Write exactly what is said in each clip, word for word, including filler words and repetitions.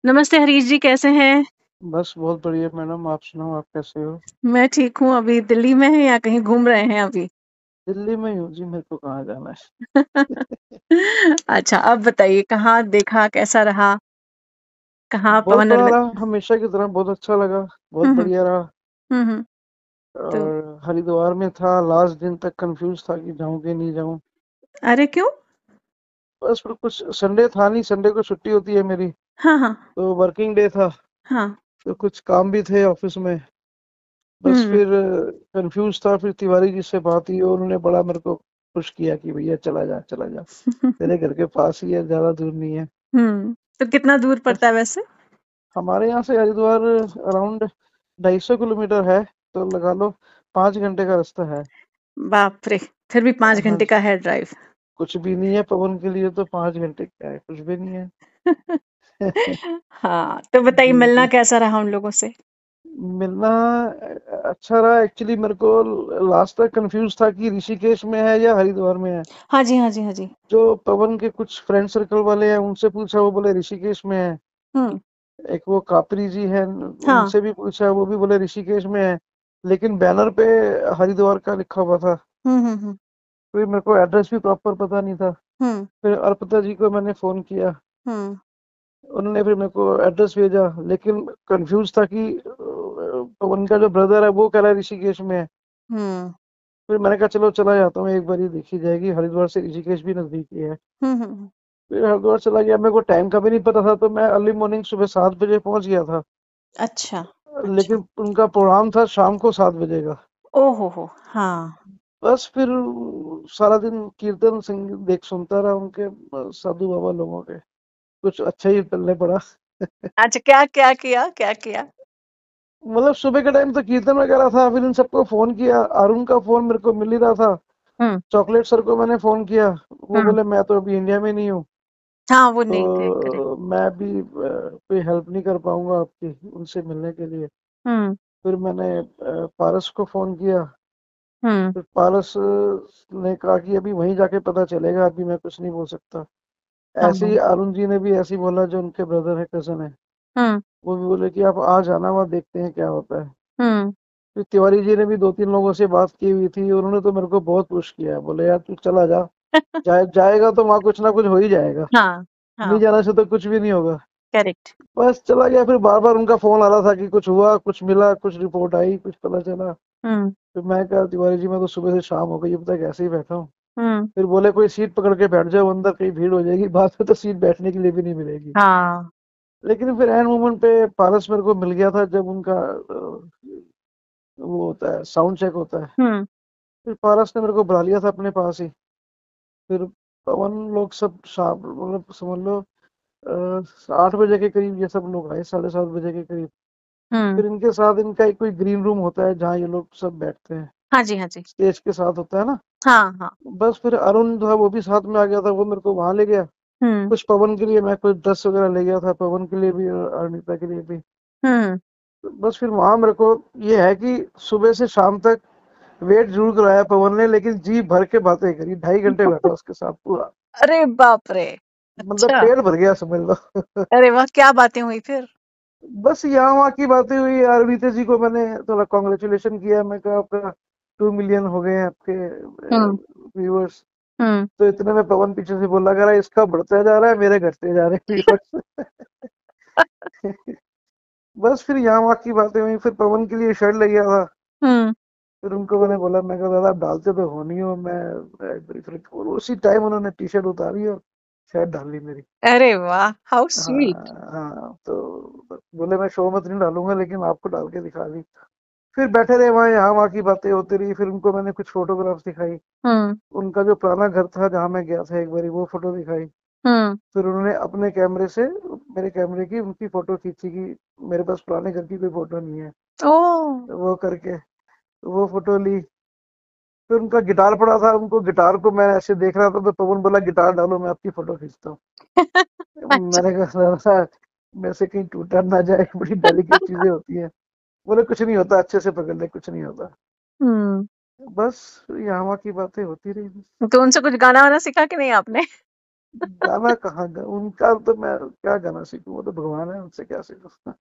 नमस्ते हरीश जी, कैसे हैं? बस बहुत बढ़िया मैडम, आप सुनाओ, आप कैसे हो? मैं ठीक हूँ। अभी दिल्ली में हैं या कहीं घूम रहे हैं अभी? दिल्ली में ही हूँ जी, मेरे को कहाँ जाना है। अच्छा, अब बताइए कहाँ देखा, कैसा रहा? कहाँ बहुत पवन और बड़ा मैं? रहा, हमेशा की तरह बहुत अच्छा लगा, बहुत हुँ, हुँ। बढ़िया रहा। हुँ, हुँ। तो और हरिद्वार में था, लास्ट दिन तक कंफ्यूज था कि जाऊं कि नहीं जाऊं। अरे क्यों? बस फिर कुछ संडे था नहीं, संडे को छुट्टी होती है मेरी, हाँ, हाँ। तो वर्किंग डे था, हाँ। तो कुछ काम भी थे ऑफिस में। बस हुँ। फिर कंफ्यूज था, फिर तिवारी जी से बात हुई और उन्होंने बड़ा मेरे को पुश किया कि भैया चला जा चला जा, तेरे घर के पास ही है, ज्यादा दूर नहीं है। हुँ। तो कितना दूर पड़ता बस है वैसे? हमारे यहाँ से हरिद्वार अराउंड ढाई सौ किलोमीटर है, तो लगा लो पाँच घंटे का रास्ता है। बाप रे! फिर भी पाँच हाँ घंटे जी, का है ड्राइव। कुछ भी नहीं है पवन के लिए, तो पाँच घंटे क्या है, कुछ भी नहीं है। हाँ, तो बताइए जी मिलना जी। कैसा रहा उन लोगों से? मिलना अ, अच्छा रहा। एक्चुअली मेरे को लास्ट तक कंफ्यूज था कि ऋषिकेश में है या हरिद्वार में है। हाँ जी, हाँ जी, हाँ जी। जो पवन के कुछ फ्रेंड सर्कल वाले हैं उनसे पूछा, वो बोले ऋषिकेश में है। हुँ। एक वो कापरी जी हैं, हाँ। उनसे भी पूछा, वो भी बोले ऋषिकेश में है, लेकिन बैनर पे हरिद्वार का लिखा हुआ था। हुँ, हुँ, हुँ। फिर मेरे को एड्रेस भी प्रॉपर पता नहीं था। हुँ, फिर अर्पिता जी को मैंने फोन किया, हुँ। उन्होंने फिर मेरे को एड्रेस भेजा, लेकिन कंफ्यूज था कि अ, पवन का जो ब्रदर है वो कह रहा है ऋषिकेश में है। हुँ। फिर मैंने कहा चलो चला जाता हूँ, एक बार ही देखी जाएगी, हरिद्वार से ऋषिकेश भी नजदीकी है। हुँ, हुँ, हुँ। फिर हरिद्वार चला गया, मेरे को टाइम का भी नहीं पता था, तो मैं अर्ली मॉर्निंग सुबह सात बजे पहुंच गया था। अच्छा, अच्छा। लेकिन उनका प्रोग्राम था शाम को सात बजे का। ओह हो हो! हाँ। बस फिर सारा दिन कीर्तन संगीत देख सुनता रहा उनके, अ, साधु बाबा लोगों के। कुछ अच्छा ही पल्ले पड़ा। अच्छा, क्या क्या किया? क्या किया? मतलब सुबह के टाइम तो कीर्तन वगैरह था, फिर इन सबको फोन किया, अरुण का फोन मेरे को मिल ही रहा था। हुँ, चॉकलेट सर को मैंने फोन किया, वो हुँ। बोले मैं तो अभी इंडिया में नहीं हूँ, हाँ, वो नहीं थे, करेक्ट। तो मैं भी अ, कोई हेल्प नहीं कर पाऊंगा आपकी उनसे मिलने के लिए। हुँ, फिर मैंने अ, पारस को फोन किया। हुँ, फिर पारस अ, ने कहा कि अभी वहीं जाके पता चलेगा, अभी मैं कुछ नहीं बोल सकता। ऐसे ही हाँ। अरुण जी ने भी ऐसे ही बोला, जो उनके ब्रदर है, कजन है, हुँ, वो भी बोले कि आप आ जाना, वहाँ देखते हैं क्या होता है। हुँ। फिर तिवारी जी ने भी दो तीन लोगों से बात की हुई थी, उन्होंने तो मेरे को बहुत पुश किया, बोले यार तू चला जा, जाए जाएगा तो वहाँ कुछ ना कुछ हो ही जाएगा, हाँ, नहीं हाँ, जाने से तो कुछ भी नहीं होगा। करेक्ट। बस चला गया, फिर बार बार उनका फोन आ रहा था कि कुछ हुआ, कुछ मिला, कुछ रिपोर्ट आई, कुछ पता चला। हुँ, फिर मैं कहा तिवारी जी मैं तो सुबह से शाम हो गई अब तक ऐसे ही बैठा हूँ। हुँ। फिर बोले कोई सीट पकड़ के बैठ जाओ अंदर, कहीं भीड़ हो जाएगी, बाद में तो सीट बैठने के लिए भी नहीं मिलेगी। हाँ। लेकिन फिर एंड मोमेंट पे पारस मेरे को मिल गया था, जब उनका अ, वो होता है, साउंड चेक होता है। हुँ, फिर पारस ने मेरे को बुला लिया था अपने पास ही। फिर पवन लोग सब शाम, मतलब समझ लो अ, आठ बजे के करीब ये सब लोग आए, साढ़े सात बजे के करीब। हुँ। फिर इनके साथ इनका एक कोई ग्रीन रूम होता है जहाँ ये लोग सब बैठते हैं, हाँ जी, हाँ जी। स्टेज के साथ होता है ना। हाँ, हाँ। बस फिर अरुण जो है वो भी साथ में आ गया था, वो मेरे को वहां ले गया। हुँ, कुछ पवन के लिए मैं कुछ ड्रेस वगैरह ले गया था, पवन के लिए भी और अरुणिता के लिए भी। हुँ। बस फिर वहां मेरे को ये है कि सुबह से शाम तक वेट जरूर कराया पवन ने, लेकिन जी भर के बातें करी, ढाई घंटे बैठा उसके साथ पूरा। अरे बाप रे! मतलब अच्छा। पेट भर गया समझ लो। अरे वाह! क्या बातें हुई फिर? बस यहाँ वहाँ की बातें हुई, अरुणिता जी को मैंने थोड़ा कॉन्ग्रेचुलेशन किया, मैं कहा आपका टू मिलियन हो गए हैं आपके हुँ, व्यूअर्स। हुँ। तो इतने में पवन पीछे से बोला, कह रहा है इसका बढ़ता जा रहा है, मेरे घटते जा रहे हैं व्यूअर्स। बस फिर यहाँ वहाँ की बातें हुई, फिर पवन के लिए शर्ट ले गया था। हुँ। फिर उनको मैंने बोला, मैं कहा दादा आप डालते तो हो नहीं हो, मैं मैं एक बारी फिर, और उसी टाइम उन्होंने टी शर्ट उतारी और शर्ट डाल ली मेरी। अरे वाह! How sweet. हाँ हाँ, तो बोले मैं शो मत नहीं डालूंगा, लेकिन आपको डाल के दिखा दी। फिर बैठे रहे वहाँ, यहाँ वहाँ की बातें होती रही, फिर उनको मैंने कुछ फोटोग्राफ्स दिखाई। हुँ, उनका जो पुराना घर था जहाँ मैं गया था एक बारी, वो फोटो दिखाई। हुँ। फिर उन्होंने अपने कैमरे से मेरे कैमरे की उनकी फोटो खींची कि मेरे पास पुराने घर की कोई फोटो नहीं है, ओह! तो वो करके वो फोटो ली। फिर उनका गिटार पड़ा था, उनको गिटार को मैं ऐसे देख रहा था, तो पवन बोला गिटार डालो मैं आपकी फोटो खींचता हूँ। अच्छा। मैंने कहा "दादा, मेरे से कहीं टूटा ना जाए, बड़ी डेलिकेट चीजें होती हैं। बोले कुछ नहीं होता, अच्छे से पकड़ ले, कुछ नहीं होता। हुँ। बस यहाँ वहाँ की बातें होती रही। तो उनसे कुछ गाना-वाना सीखा कि नहीं आपने? गाना कहाँ गा उनका तो मैं क्या गाना सीखूँ, वो तो भगवान है, उनसे क्या सीखूँ।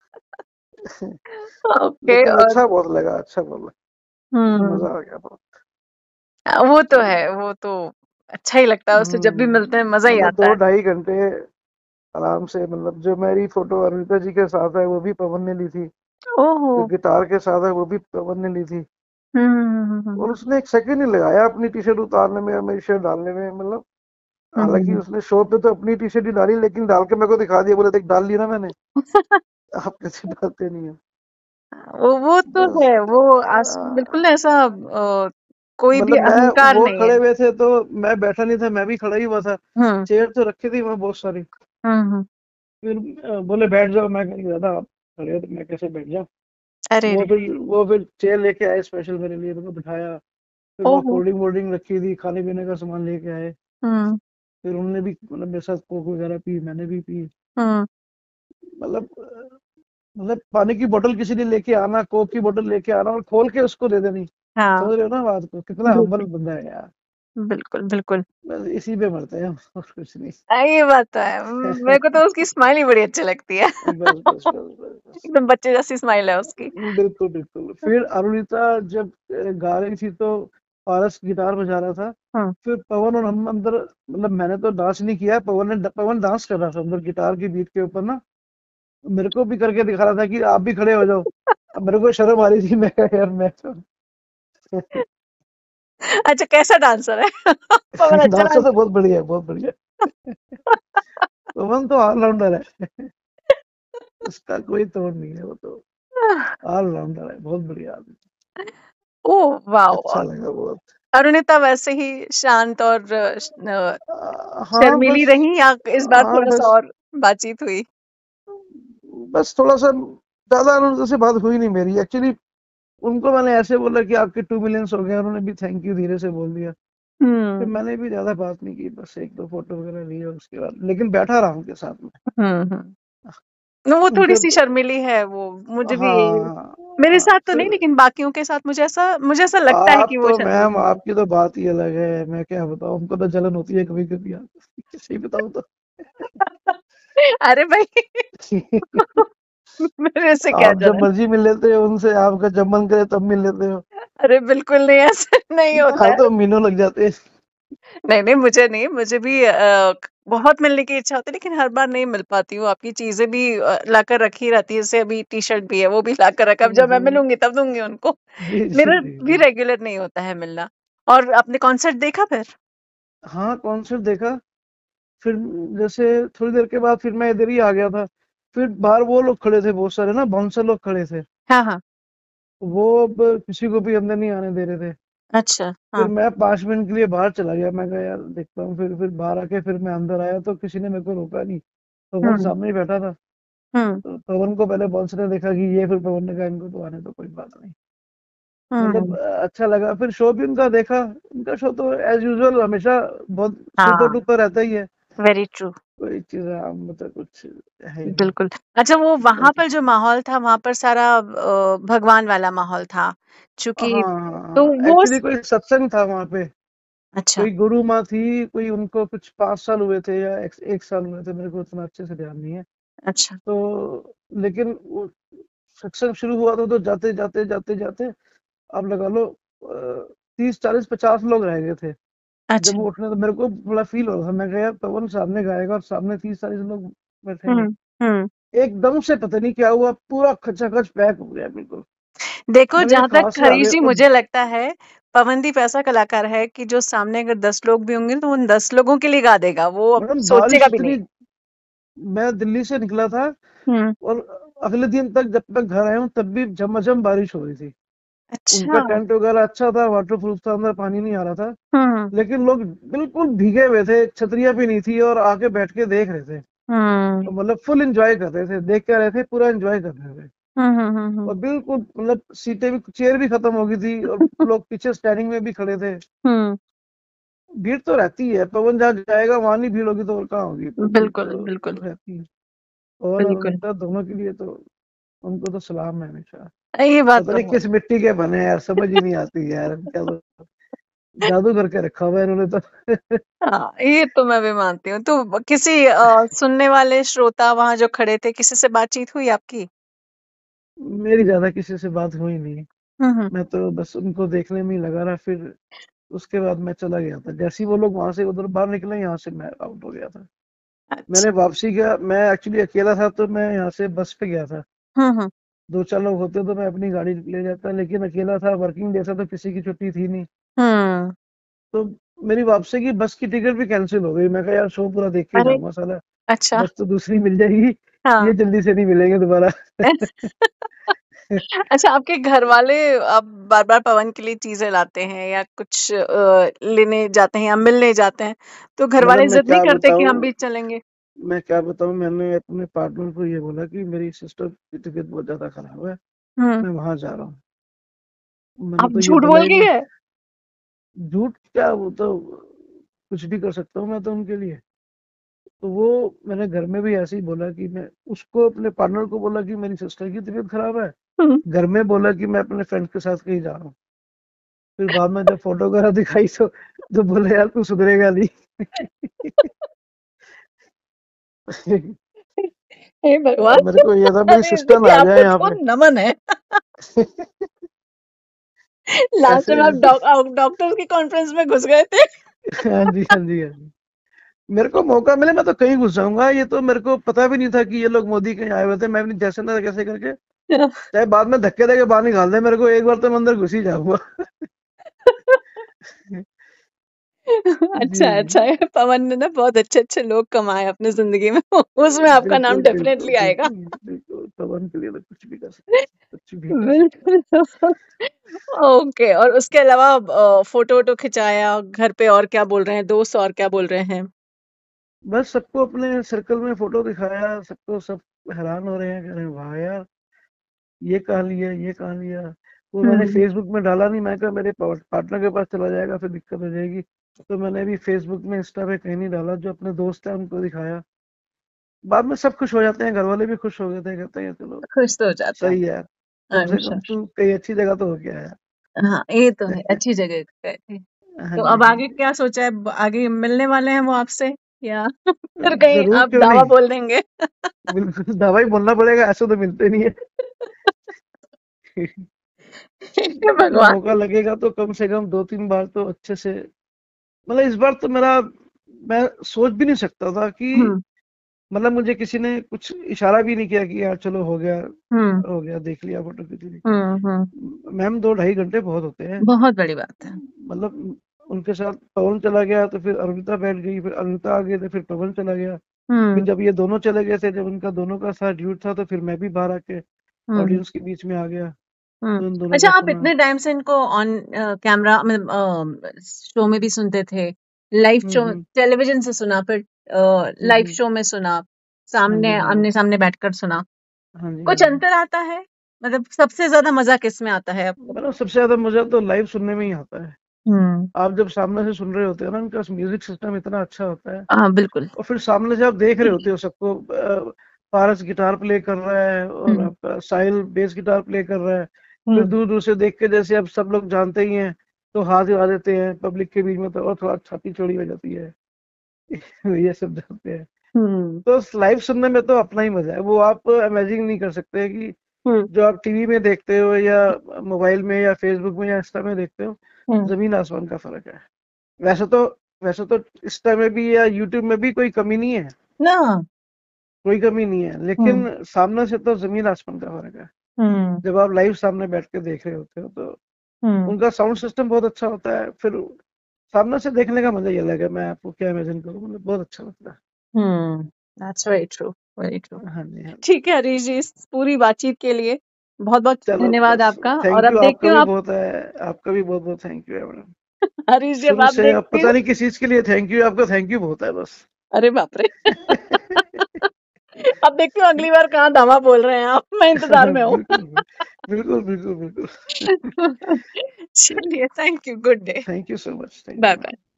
ओके लेकिन और अच्छा बहुत लगा, अच्छा बोला, हुँ। मज़ा आ गया बहुत। अ, वो तो हुँ, है, वो तो अच्छा ही लगता है, उससे जब भी मिलते हैं हुँ, मज़ा ही मतलब आता दो है। ढाई घंटे आराम से, मतलब जो मेरी फ़ोटो अनीता जी के साथ है, वो भी पवन ने ली थी। ओहो! जो गिटार के साथ है, वो भी पवन ने ली थी। हुँ, हुँ, हुँ, हुँ, और हुँ। उसने एक सेकंड नहीं लगाया अपनी टी-शर्ट उतारने में या मेरी शर्ट डालने में, मतलब हुँ, हुँ, हालाँकि हुँ। उसने शो पे तो अपनी टी-शर्ट ही डाली, लेकिन डाल के मेरे को दिखा दिया, बोला देख डाल ली ना मैंने, आप कैसे डालते नहीं हो? वो वो तो बस है, वो आस बिल्कुल अ, ऐसा अ, कोई भी मतलब मैं अहंकार वो नहीं है। खड़े हुए थे तो मैं बैठा नहीं था, मैं भी खड़ा ही हुआ था। हुँ, चेयर तो रखी थी वहाँ बहुत सारी। हुँ, हुँ। फिर अ, बोले बैठ जाओ, मैं कहा दादा आप खड़े हो तो मैं कैसे बैठ जाऊँ? अरे वो रे! फिर वो फिर चेयर लेके आए स्पेशल मेरे लिए, मेरे को बिठाया। फिर वहाँ ओहो! कोल्ड ड्रिंक वोल्ड ड्रिंक रखी थी, खाने पीने का सामान लेके आए। हुँ, फिर उन्होंने भी मतलब मेरे साथ कोक वगैरह पी, मैंने भी पी। हुँ। मतलब अ, मतलब पानी की बोतल किसी ने लेके आना, कोक की बोतल लेके आना और खोल के उसको दे देनी। हाँ, समझ रहे हो ना बात को? कितना हम्बल बिल्कुल, बंदा है यार। बिल्कुल, बिल्कुल। बस इसी पे मरते हैं हम, और कुछ नहीं। अ, ये बात तो है। उम, मेरे को तो उसकी स्माइल ही बड़ी अच्छी लगती है। बस, बस, बस, बस, बस। एकदम बच्चे जैसी स्माइल है उसकी। बिल्कुल, बिल्कुल। फिर अरुणिता जब अ, गा रही थी तो पारस गिटार बजा रहा था। हुँ। फिर पवन और हम अंदर, मतलब मैंने तो डांस नहीं किया, पवन ने पवन डांस कर रहा था अंदर गिटार की बीट के ऊपर ना। मेरे को भी करके दिखा रहा था कि आप भी खड़े हो जाओ। अब मेरे को शर्म आ रही थी, मैं कहा यार मैं तो अच्छा कैसा डांसर है? पवन अच्छा डांसर तो डांसर बहुत बढ़िया है, बहुत बढ़िया। पवन तो ऑलराउंडर है। उसका कोई तोड़ नहीं है, वो तो ऑलराउंडर है, बहुत बढ़िया आदमी। Oh wow! अच्छा लगा बहुत। अरुणिता वैसे ही शांत और श अ, अ, हाँ शर्मीली बस, रहीं या इस बार हाँ थोड़ा-सा बस, और बातचीत हुई? बस थोड़ा सा ज्यादा उनसे से बात हुई नहीं मेरी एक्चुअली। उनको मैंने ऐसे बोला कि आपके टू मिलियंस हो गए, उन्होंने भी थैंक यू धीरे से बोल दिया। फिर हुँ, मैंने भी ज्यादा बात नहीं की, बस एक दो फोटो वगैरह लिए उसके बाद, लेकिन बैठा रहा उनके साथ में। हुँ, हुँ। no, वो उनके थोड़ी-सी शर्मीली है वो, मुझे भी हाँ, मेरे हाँ, साथ तो नहीं फिर लेकिन बाकियों के साथ मुझे ऐसा मुझे ऐसा लगता है आप कि वो तो मैम, शर्मीली है। आपकी तो बात ही अलग है, मैं क्या बताऊँ, हमको तो जलन होती है कभी कभी यार। सही बताऊँ तो। अरे भाई मेरे से क्या आप जब जलन? मर्जी मिल लेते हो उनसे, आपका जब मन करे तब मिल लेते हो। अरे बिल्कुल नहीं ऐसा नहीं होता यहाँ है। तो महीनों लग जाते हैं। नहीं, नहीं मुझे नहीं, मुझे भी अ, क बहुत मिलने की इच्छा होती है लेकिन हर बार नहीं मिल पाती हूँ। आपकी चीज़ें भी अ, लाकर रखी रहती है, जैसे अभी टी-शर्ट भी है, वो भी लाकर रखा है। अब हम्म, जब मैं हम्म, मिलूँगी तब दूँगी उनको। जी, जी, मेरा जी, भी जी। रेगुलर नहीं होता है मिलना। और आपने कॉन्सर्ट देखा फिर? हाँ, कॉन्सर्ट देखा। फिर जैसे थोड़ी देर के बाद फिर मैं इधर ही आ गया था। फिर बाहर वो लोग खड़े थे बहुत सारे ना, बाउंसर लोग खड़े थे। हाँ, हाँ। वो अब किसी को भी अंदर नहीं आने दे रहे थे। अच्छा, फिर हाँ। मैं पाँच मिनट के लिए बाहर चला गया, मैं कहा यार देखता हूँ। फिर फिर बाहर आके फिर मैं अंदर आया तो किसी ने मेरे को रोका नहीं। पवन हुँ, सामने ही बैठा था। हुँ, तो पवन को पहले बाउंसर ने देखा कि ये, फिर पवन ने कहा इनको तो आने, तो कोई बात नहीं। मतलब हुँ। अ, अच्छा लगा। फिर शो भी उनका देखा। उनका शो तो एज यूजुअल हमेशा बहुत सुपर हाँ, डुपर रहता ही है। Very true. कोई चीज़ आम मतलब कुछ है ही नहीं। बिल्कुल। अच्छा वो वहाँ बाकी पर जो माहौल था, वहाँ पर सारा अ, भगवान वाला माहौल था। हाँ, चूँकि हाँ, तो हाँ। वो एक्चुअली स कोई सत्संग था वहाँ पे। अच्छा, कोई गुरु माँ थी, कोई उनको कुछ पाँच साल हुए थे या एक, एक साल हुए थे, मेरे को उतना अच्छे से ध्यान नहीं है। अच्छा। तो लेकिन वो सत्संग शुरू हुआ था तो जाते जाते जाते जाते आप लगा लो तीस चालीस पचास लोग रह गए थे। जब अच्छा। वो उठने तो मेरे को बड़ा फील हो रहा था, मैं कहा यार पवन सामने गाएगा और सामने तीस चालीस लोग बैठेंगे। हुँ, हुँ। एकदम से पता नहीं क्या हुआ, पूरा खचाखच पैक हो गया बिल्कुल। देखो मेरे जहाँ कहाँ तक से आ हरीश गए। जी और मुझे लगता है, पवनदीप ऐसा कलाकार है कि जो सामने अगर दस लोग भी होंगे तो उन दस लोगों के लिए गा देगा, वो अब मैडम सोचेगा बारिश भी नहीं। इतनी, मैं दिल्ली से निकला था हुँ, और अगले दिन तक जब तक घर आया हूँ तब भी झमाझम बारिश हो रही थी। अच्छा। उनका टेंट वगैरह अच्छा था, वाटर प्रूफ था, अंदर पानी नहीं आ रहा था। हुँ, लेकिन लोग बिल्कुल भीगे हुए थे, छतरियां भी नहीं थी और आके बैठ के देख रहे थे। हुँ। तो मतलब फुल एंजॉय कर रहे थे, देख क्या रहे थे, पूरा एंजॉय कर रहे थे। हुँ, हुँ, हुँ, हुँ। और बिल्कुल मतलब सीटें भी, चेयर भी खत्म हो गई थी और लोग पीछे स्टैंडिंग में भी खड़े थे। हुँ, भीड़ तो रहती है, पवन जहाँ जाएगा वहां नहीं भीड़ होगी तो और कहाँ होगी, तो भीड़ बिल्कुल, तो बिल्कुल, रहती है। पवन और बिल्कुल। अनीता दोनों के लिए तो, उनको तो सलाम है हमेशा। अ, ये बात पता तो नहीं है। किस मिट्टी के बने हैं यार, समझ ही नहीं आती यार क्या। जादू करके रखा हुआ है इन्होंने तो। हाँ, ये तो मैं भी मानती हूँ। तो ब किसी अ, सुनने वाले श्रोता वहाँ जो खड़े थे, किसी से बातचीत हुई आपकी? मेरी ज़्यादा किसी से बात हुई नहीं। हुँ, हुँ। मैं तो बस उनको देखने में ही लगा रहा, फिर उसके बाद मैं चला गया था। जैसे ही वो लोग वहाँ से उधर बाहर निकले, यहाँ से मैं आउट हो गया था। मैंने अच्छा। वापसी किया, मैं एक्चुअली अकेला था तो मैं यहाँ से बस पे गया था। हुँ, हुँ। दो चार लोग होते तो मैं अपनी गाड़ी ले जाता, लेकिन अकेला था, वर्किंग डे था तो किसी की छुट्टी थी नहीं। हुँ। तो मेरी वापसी की बस की टिकट भी कैंसिल हो गई। मैं कहा यार शो पूरा देख के ही अरे! जाऊँगा साला, अच्छा। बस तो दूसरी मिल जाएगी, हाँ। ये जल्दी से नहीं मिलेंगे दोबारा। अच्छा, आपके घरवाले अब बार-बार पवन के लिए चीज़ें लाते हैं या कुछ अ, लेने जाते हैं या मिलने जाते हैं, तो मतलब घरवाले मैं ज़िद नहीं क्या करते कि हम बताऊँ भी चलेंगे? मैं क्या बताऊँ मैंने अपने पार्टनर को ये बोला कि मेरी सिस्टर की तबीयत बहुत ज़्यादा खराब है, हुँ। मैं वहाँ जा रहा हूँ। मैंने आप तो ये झूठ बोला बोल ही के नहीं। गए? झूठ क्या, वो तो कुछ भी कर सकता हूँ मैं तो उनके लिए। तो वो मैंने घर में भी ऐसे ही बोला कि मैं उसको अपने पार्टनर को बोला कि मेरी सिस्टर की तबीयत खराब है, हुँ। घर में बोला कि मैं अपने फ्रेंड्स के साथ कहीं जा रहा हूँ। फिर बाद में जब फोटो वगैरह दिखाई तो तो बोले यार तू सुधरेगा नहीं। हे भगवान! मेरे को ये था मेरी अरे सिस्टर जी, ना आ जाए आपको यहाँ तो पे। नमन है। लास्ट ऐसे में आप ऐसे। डॉ अ, डॉक्टर्स की कॉन्फ्रेंस में घुस गए थे। हाँ जी, हाँ जी, हाँ जी। मेरे को मौका मिले मैं तो कहीं घुस जाऊंगा। ये तो मेरे को पता भी नहीं था कि ये लोग मोदी कहीं आए हुए थे। मैं भी जैसे ना कैसे करके, चाहे बाद में धक्के देके बाहर निकाल दे मेरे को, एक बार तो मैं अंदर घुस ही जाऊंगा। जी अच्छा, अच्छा है। पवन ने ना बहुत अच्छे-अच्छे लोग कमाए अपनी ज़िंदगी में। उसमें आपका नाम बिल्कुल बिल्कुल डेफ़िनेटली आएगा। बिल्कुल बिल्कुल, पवन के लिए तो कुछ भी कर सकता हूँ, कुछ भी कर सकता हूँ। बिल्कुल। ओके, और उसके अलावा अ, फ़ोटो-वोटो खिंचाया, घर पे और क्या बोल रहे हैं, दोस्त और क्या बोल रहे हैं? बस सबको अपने सर्कल में फोटो दिखाया, सबको सब हैरान हो रहे हैं, कह रहे हैं वाह यार, ये कहाँ लिया, ये कहाँ लिया। वो मैंने हुँ। फेसबुक में डाला नहीं, मैं कहा मेरे पार्टनर के पास चला जाएगा फिर दिक्कत हो जाएगी। तो मैंने भी फेसबुक में, इंस्टा पे कहीं नहीं डाला, जो अपने दोस्त हैं उनको दिखाया। बाद में सब खुश हो जाते हैं, घर वाले भी खुश हो गए थे, कहते हैं चलो खुश तो हो जाते हैं। सही है, आई कम एम से कम श्योर। तू कहीं अच्छी जगह तो होके आया। हाँ, ये तो है, अच्छी जगह गए थे। हाँ तो जी, अब हाँ आगे जी। क्या सोचा है? ब आगे मिलने वाले हैं वो आपसे या फिर कहीं जरूर, आप क्यों दावा नहीं। बोल देंगे? बिल्कुल दवाई बोलना पड़ेगा, ऐसे तो मिलते नहीं है। हे जब भगवान! मौका लगेगा तो कम से कम दो तीन बार तो अच्छे से, मतलब इस बार तो मेरा, मैं सोच भी नहीं सकता था कि, हुँ, मतलब मुझे किसी ने कुछ इशारा भी नहीं किया कि यार चलो हो गया, हुँ, हो गया देख लिया फोटो खींच ली। हुँ, हुँ। मैम दो ढाई घंटे बहुत होते हैं। बहुत बड़ी बात है। मतलब उनके साथ पवन चला गया तो फिर अरुणिता बैठ गई, फिर अरुणिता आ गई तो फिर पवन चला गया। फिर हुँ, जब ये दोनों चले गए थे, जब उनका दोनों का साथ ड्यूट था, तो फिर मैं भी बाहर आके हुँ, ऑडियंस के बीच में आ गया, हुँ। तो उन दोनों अच्छा, का आप सुना। इतने टाइम से इनको ऑन अ, कैमरा मतलब अ, शो में भी सुनते थे, live hmm show hmm television से सुना, फिर अ, हम्म लाइव हम्म। शो में सुना, हाँ सामने जी, हाँ जी, आमने-सामने बैठकर सुना। हाँ जी, हाँ कुछ जी। अंतर आता है? मतलब सबसे ज़्यादा मज़ा किसमें आता है आपको? मतलब सबसे ज्यादा मजा तो लाइव सुनने में ही आता है। हुँ। आप जब सामने से सुन रहे होते हो ना, उनका म्यूजिक सिस्टम इतना अच्छा होता है, हाँ, बिल्कुल। और फिर सामने से आप देख रहे होते हो सबको। अ, पारस गिटार प्ले कर रहा है और हुँ, आपका साहिल बेस गिटार प्ले कर रहा है। फिर हुँ, दूर दूर से देख के, जैसे अब सब लोग जानते ही हैं, तो हाथ हिला देते हैं पब्लिक के बीच में, तो और थोड़ा छाती चौड़ी हो जाती है। ये सब जानते हैं। हुँ, तो लाइव सुनने में तो अपना ही मजा है, वो आप इमेजिन नहीं कर सकते कि हुँ, जो आप टीवी में देखते हो या मोबाइल में या फेसबुक में या इंस्टा में देखते हो, हुँ। जमीन आसमान का फर्क है। वैसे तो वैसे तो इंस्टा में भी या यूट्यूब में भी कोई कमी नहीं है, ना। कोई कमी नहीं है, हुँ, लेकिन सामने से तो जमीन आसमान का फर्क है। हुँ, जब आप लाइव सामने बैठ के देख रहे होते हो तो हुँ, उनका साउंड सिस्टम बहुत अच्छा होता है, फिर सामने से देखने का मजा ही अलग है। मैं आपको क्या इमेजिन करूँ, मतलब बहुत अच्छा लगता है। हुँ। That's very true, very true. हाँ जी, हाँ जी। ठीक है हरीश जी, इस पूरी बातचीत के लिए बहुत-बहुत चलो धन्यवाद बस, आपका, और थैंक अब यू, देखती आपका हूँ भी आप बहुत है, आपका भी बहुत बहुत थैंक यू है मैडम। हरीश जी, अब शुरू आप से अब देखती पता हूँ। नहीं किस चीज के लिए थैंक यू, आपका थैंक यू बहुत है बस। अरे बाप रे! अब देखती हूँ अगली बार कहाँ धामा बोल रहे हैं आप, मैं इंतज़ार में हूँ। बिल्कुल बिल्कुल बिल्कुल बिल्कुल। चलिए, thank you, good day. Thank you so much, thank you ma'am. Bye-bye.